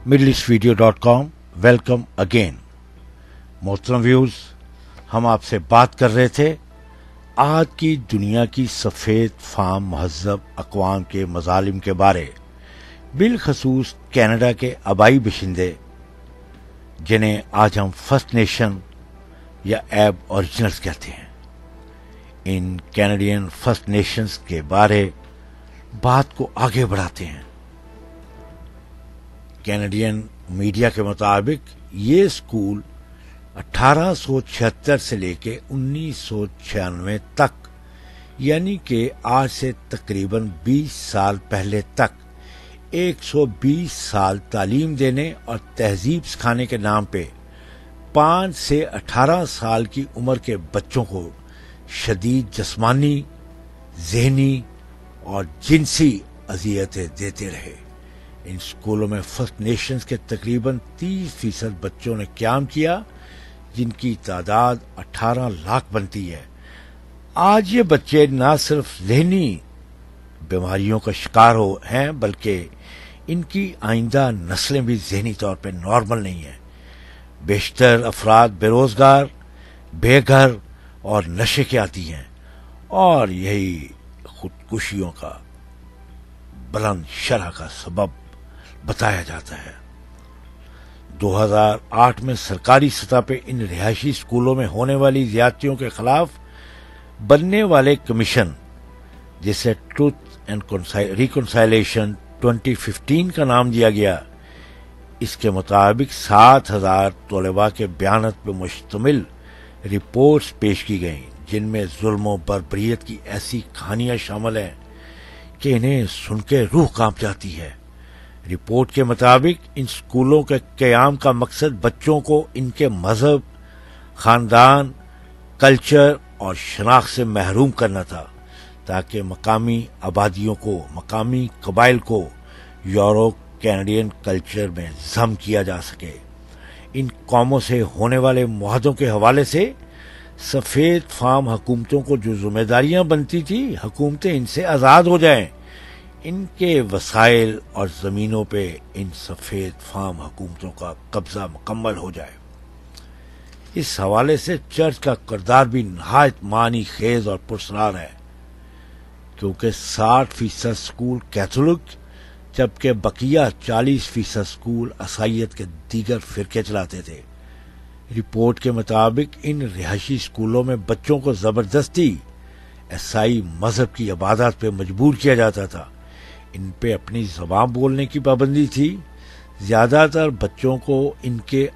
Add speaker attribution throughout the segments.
Speaker 1: middleeastvideo.com welcome again. محترم views, ہم آپ سے بات کر رہے تھے آج کی دنیا کی سفید فام مہذب اقوام کے مظالم کے بارے، بالخصوص کینیڈا کے آبائی باشندے جنہیں آج ہم فرسٹ نیشن یا ایب اوریجنلز کہتے ہیں. ان کینیڈین فرسٹ نیشنز کے بارے بات کو آگے بڑھاتے ہیں. کینیڈین میڈیا کے مطابق یہ اسکول 1876 سے لے کے 1996 تک، یعنی کہ آج سے تقریباً 20 سال پہلے تک 120 سال تعلیم دینے اور تہذیب سکھانے کے نام پہ 5 سے 18 سال کی عمر کے بچوں کو شدید جسمانی، ذہنی اور جنسی اذیتیں دیتے رہے. ان اسکولوں میں فرسٹ نیشنز کے تقریباً 30% بچوں نے قیام کیا، جن کی تعداد 18 لاکھ بنتی ہے. آج یہ بچے نہ صرف ذہنی بیماریوں کا شکار ہیں بلکہ ان کی آئندہ نسلیں بھی ذہنی طور پہ نارمل نہیں ہیں. بیشتر افراد بے روزگار، بے گھر اور نشے کے عادی ہیں، اور یہی خودکشیوں کا بلند شرح کا سبب بتایا جاتا ہے. 2008 میں سرکاری سطح پہ ان رہائشی اسکولوں میں ہونے والی زیادتیوں کے خلاف بننے والے کمیشن، جسے ٹروتھ اینڈ ریکنسائلیشن 2015 کا نام دیا گیا، اس کے مطابق 7,000 طلباء کے بیانات پہ مشتمل رپورٹس پیش کی گئیں، جن میں ظلم و بربریت کی ایسی کہانیاں شامل ہیں کہ انہیں سن کے روح کانپ جاتی ہے. رپورٹ کے مطابق ان اسکولوں کے قیام کا مقصد بچوں کو ان کے مذہب، خاندان، کلچر اور شناخت سے محروم کرنا تھا، تاکہ مقامی آبادیوں کو، مقامی قبائل کو یورو کینیڈین کلچر میں ضم کیا جا سکے. ان قوموں سے ہونے والے معاہدوں کے حوالے سے سفید فام حکومتوں کو جو ذمہ داریاں بنتی تھی، حکومتیں ان سے آزاد ہو جائیں، ان کے وسائل اور زمینوں پہ ان سفید فام حکومتوں کا قبضہ مکمل ہو جائے. اس حوالے سے چرچ کا کردار بھی نہایت معنی خیز اور پرسرار ہے، کیونکہ 60% اسکول کیتھولک جبکہ بقیہ 40% اسکول عیسائیت کے دیگر فرقے چلاتے تھے. رپورٹ کے مطابق ان رہائشی اسکولوں میں بچوں کو زبردستی عیسائی مذہب کی عبادات پہ مجبور کیا جاتا تھا. ان پہ اپنی زبان بولنے کی پابندی تھی. زیادہ تر بچوں کو ان کے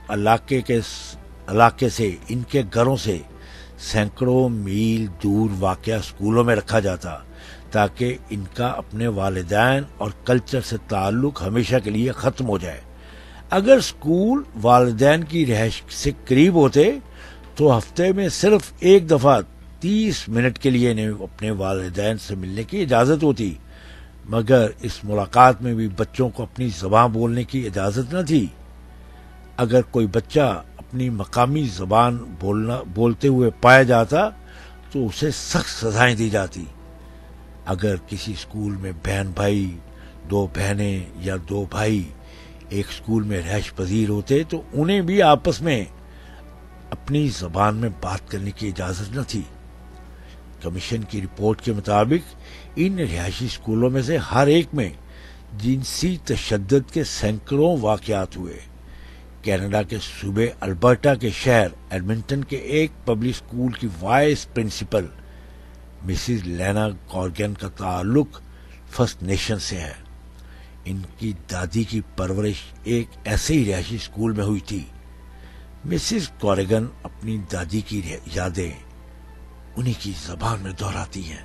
Speaker 1: علاقے سے، ان کے گھروں سے سینکڑوں میل دور واقع اسکولوں میں رکھا جاتا، تاکہ ان کا اپنے والدین اور کلچر سے تعلق ہمیشہ کے لیے ختم ہو جائے. اگر اسکول والدین کی رہائش سے قریب ہوتے تو ہفتے میں صرف ایک دفعہ 30 منٹ کے لیے انہیں اپنے والدین سے ملنے کی اجازت ہوتی، مگر اس ملاقات میں بھی بچوں کو اپنی زبان بولنے کی اجازت نہ تھی. اگر کوئی بچہ اپنی مقامی زبان بولتے ہوئے پایا جاتا تو اسے سخت سزائیں دی جاتی. اگر کسی اسکول میں بہن بھائی، 2 بہنیں یا 2 بھائی ایک اسکول میں رہائش پذیر ہوتے تو انہیں بھی آپس میں اپنی زبان میں بات کرنے کی اجازت نہ تھی. کمیشن کی رپورٹ کے مطابق ان رہائشی اسکولوں میں سے ہر ایک میں جنسی تشدد کے سینکڑوں واقعات ہوئے. کینیڈا کے صوبے البرٹا کے شہر ایڈمنٹن کے ایک پبلک اسکول کی vice principal Mrs Lena Gorgon کا تعلق فرسٹ نیشن سے ہے. ان کی دادی کی پرورش ایک ایسے ہی رہائشی اسکول میں ہوئی تھی. مسز گورگن اپنی دادی کی یادیں انہی کی زبان میں دہراتی ہیں.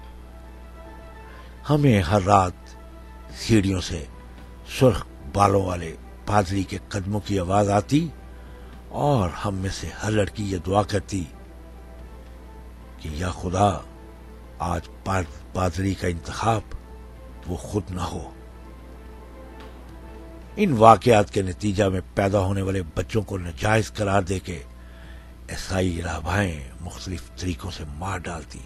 Speaker 1: ہمیں ہر رات سیڑھیوں سے سرخ بالوں والے پادری کے قدموں کی آواز آتی، اور ہم میں سے ہر لڑکی یہ دعا کرتی کہ یا خدا آج پادری کا انتخاب وہ خود نہ ہو. ان واقعات کے نتیجہ میں پیدا ہونے والے بچوں کو ناجائز قرار دے کے عیسائی راہبائیں مختلف طریقوں سے مار ڈالتی.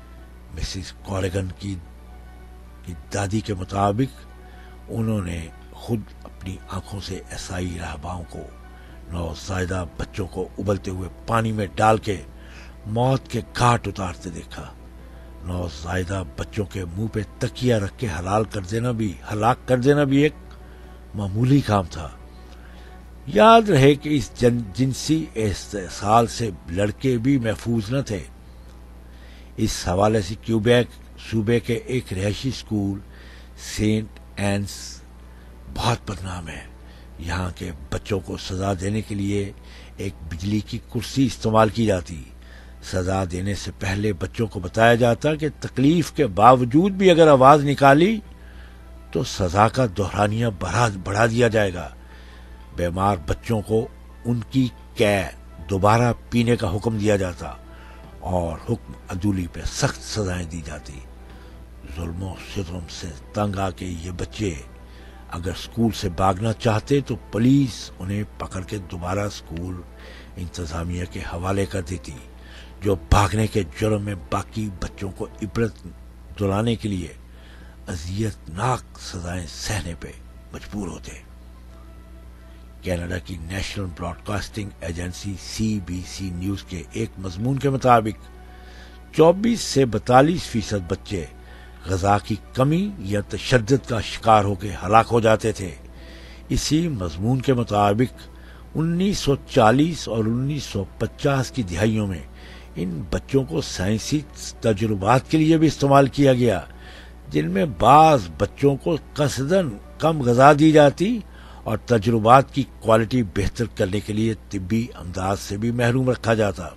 Speaker 1: مسز کورگن کی دادی کے مطابق انہوں نے خود اپنی آنکھوں سے عیسائی رہباؤں کو، نوزائیدہ بچوں کو ابلتے ہوئے پانی میں ڈال کے موت کے گھاٹ اتارتے دیکھا۔ نوزائیدہ بچوں کے منہ پہ تکیہ رکھ کے ہلاک کر دینا بھی ایک معمولی کام تھا۔ یاد رہے کہ اس جنسی استحصال سے لڑکے بھی محفوظ نہ تھے۔ اس حوالے سے کیوبیک صوبے کے ایک رہائشی اسکول سینٹ اینس بہت بدنام ہے۔ یہاں کے بچوں کو سزا دینے کے لیے ایک بجلی کی کرسی استعمال کی جاتی۔ سزا دینے سے پہلے بچوں کو بتایا جاتا کہ تکلیف کے باوجود بھی اگر آواز نکالی تو سزا کا دہرانیہ بڑھا دیا جائے گا۔ بیمار بچوں کو ان کی دوبارہ پینے کا حکم دیا جاتا اور حکم عدولی پہ سخت سزائیں دی جاتی۔ ظلم و ستم سے تنگ آ کے یہ بچے اگر اسکول سے بھاگنا چاہتے تو پولیس انہیں پکڑ کے دوبارہ اسکول انتظامیہ کے حوالے کر دیتی، جو بھاگنے کے جرم میں باقی بچوں کو عبرت دلانے کے لیے اذیت ناک سزائیں سہنے پہ مجبور ہوتے۔ کینیڈا کی national broadcasting agency CBC news کے ایک مضمون کے مطابق 24 سے 42% بچے غذا کی کمی یا تشدد کا شکار ہو کے ہلاک ہو جاتے تھے۔ اسی مضمون کے مطابق 1940 اور 1950 کی دہائیوں میں ان بچوں کو سائنسی تجربات کے لیے بھی استعمال کیا گیا، جن میں بعض بچوں کو قصداً کم غذا دی جاتی اور تجربات کی کوالٹی بہتر کرنے کے لیے طبی امداد سے بھی محروم رکھا جاتا۔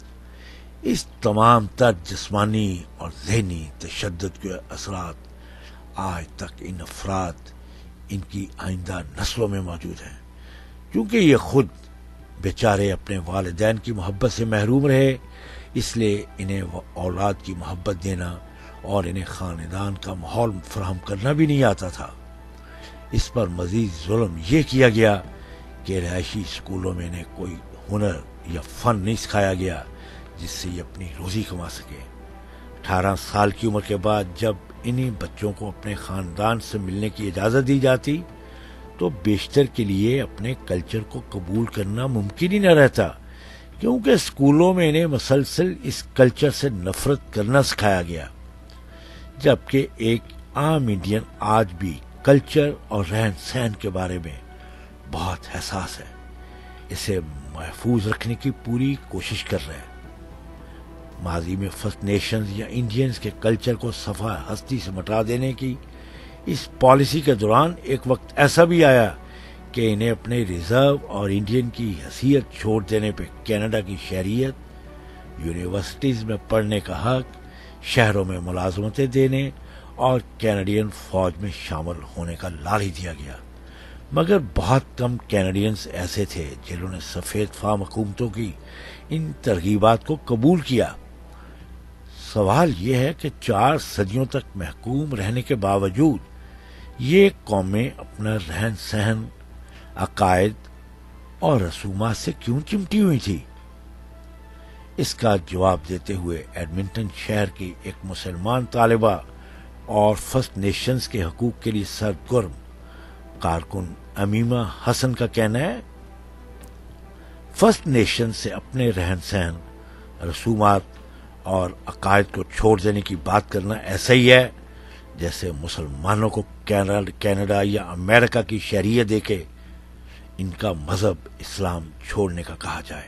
Speaker 1: اس تمام تر جسمانی اور ذہنی تشدد کے اثرات آج تک ان افراد، ان کی آئندہ نسلوں میں موجود ہیں۔ کیونکہ یہ خود بیچارے اپنے والدین کی محبت سے محروم رہے، اس لیے انہیں اولاد کی محبت دینا اور انہیں خاندان کا ماحول فراہم کرنا بھی نہیں آتا تھا۔ اس پر مزید ظلم یہ کیا گیا کہ رہائشی اسکولوں میں انہیں کوئی ہنر یا فن نہیں سکھایا گیا جس سے یہ اپنی روزی کما سکے۔ 18 سال کی عمر کے بعد جب انہی بچوں کو اپنے خاندان سے ملنے کی اجازت دی جاتی تو بیشتر کے لیے اپنے کلچر کو قبول کرنا ممکن ہی نہ رہتا، کیونکہ اسکولوں میں انہیں مسلسل اس کلچر سے نفرت کرنا سکھایا گیا۔ جبکہ ایک عام انڈین آج بھی کلچر اور رہن سہن کے بارے میں بہت حساس ہے، اسے محفوظ رکھنے کی پوری کوشش کر رہے ہیں۔ ماضی میں فرسٹ نیشنز یا انڈینز کے کلچر کو صفحہ ہستی سے مٹا دینے کی اس پالیسی کے دوران ایک وقت ایسا بھی آیا کہ انہیں اپنے ریزرو اور انڈین کی حیثیت چھوڑ دینے پہ کینیڈا کی شہریت، یونیورسٹیز میں پڑھنے کا حق، شہروں میں ملازمتیں دینے اور کینیڈین فوج میں شامل ہونے کا لالچ دیا گیا۔ مگر بہت کم کینیڈینز ایسے تھے جنہوں نے سفید فام حکومتوں کی ان ترغیبات کو قبول کیا۔ سوال یہ ہے کہ 4 صدیوں تک محکوم رہنے کے باوجود یہ قومیں اپنا رہن سہن، عقائد اور رسومات سے کیوں چمٹی ہوئی تھی؟ اس کا جواب دیتے ہوئے ایڈمنٹن شہر کی ایک مسلمان طالبہ اور فرسٹ نیشنز کے حقوق کے لیے سرگرم کارکن امیمہ حسن کا کہنا ہے، فرسٹ نیشن سے اپنے رہن سہن، رسومات اور عقائد کو چھوڑ دینے کی بات کرنا ایسا ہی ہے جیسے مسلمانوں کو کینیڈا یا امریکہ کی شہریت دے کے ان کا مذہب اسلام چھوڑنے کا کہا جائے۔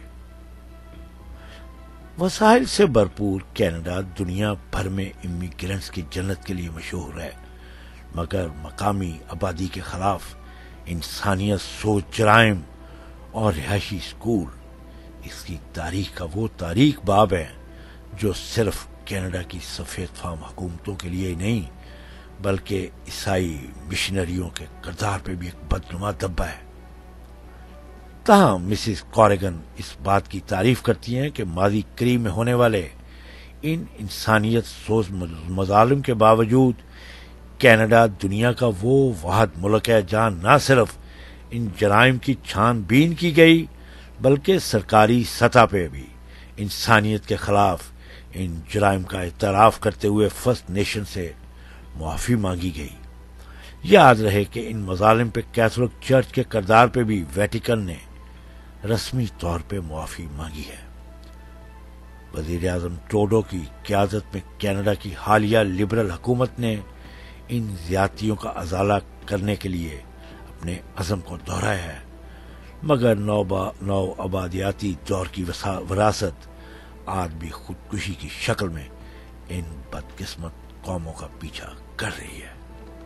Speaker 1: وسائل سے بھرپور کینیڈا دنیا بھر میں امیگرینٹس کی جنت کے لیے مشہور ہے، مگر مقامی آبادی کے خلاف انسانیت سوچ جرائم اور رہائشی اسکول اس کی تاریخ کا وہ تاریخ باب ہے جو صرف کینیڈا کی سفید فام حکومتوں کے لیے ہی نہیں بلکہ عیسائی مشنریوں کے کردار پہ بھی ایک بدنما دھبا ہے۔ تاہم مسز کوریگن اس بات کی تعریف کرتی ہیں کہ ماضی قریب میں ہونے والے ان انسانیت سوز مظالم کے باوجود کینیڈا دنیا کا وہ واحد ملک ہے جہاں نہ صرف ان جرائم کی چھان بین کی گئی بلکہ سرکاری سطح پہ بھی انسانیت کے خلاف ان جرائم کا اعتراف کرتے ہوئے فرسٹ نیشن سے معافی مانگی گئی۔ یاد رہے کہ ان مظالم پہ کیتھولک چرچ کے کردار پہ بھی ویٹیکن نے رسمی طور پہ معافی مانگی ہے۔ وزیر اعظم ٹروڈو کی قیادت میں کینیڈا کی حالیہ لبرل حکومت نے ان زیادتیوں کا ازالہ کرنے کے لیے اپنے عزم کو دہرایا ہے، مگر نو آبادیاتی دور کی وراثت آج بھی خودکشی کی شکل میں ان بدقسمت قوموں کا پیچھا کر رہی ہے۔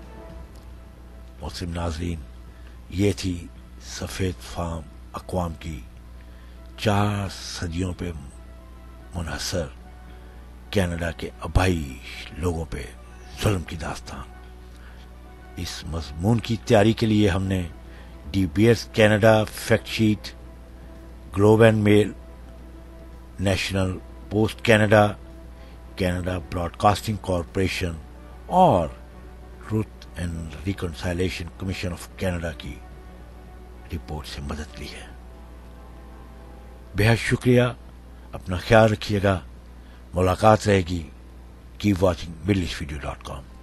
Speaker 1: محترم ناظرین، یہ تھی سفید فام اقوام کی 4 صدیوں پہ منحصر کینیڈا کے آبائی لوگوں پہ ظلم کی داستان۔ اس مضمون کی تیاری کے لیے ہم نے D B S Canada fact sheet, Globe and male, national post Canada, Canada Broad casting corporation اور truth and ریکنسائلیشن commission of Canada کی رپورٹ سے مدد لی ہے۔ بہت شکریہ، اپنا خیال رکھیے گا، ملاقات رہے گی۔ Keep watching MiddelEastVideo.com۔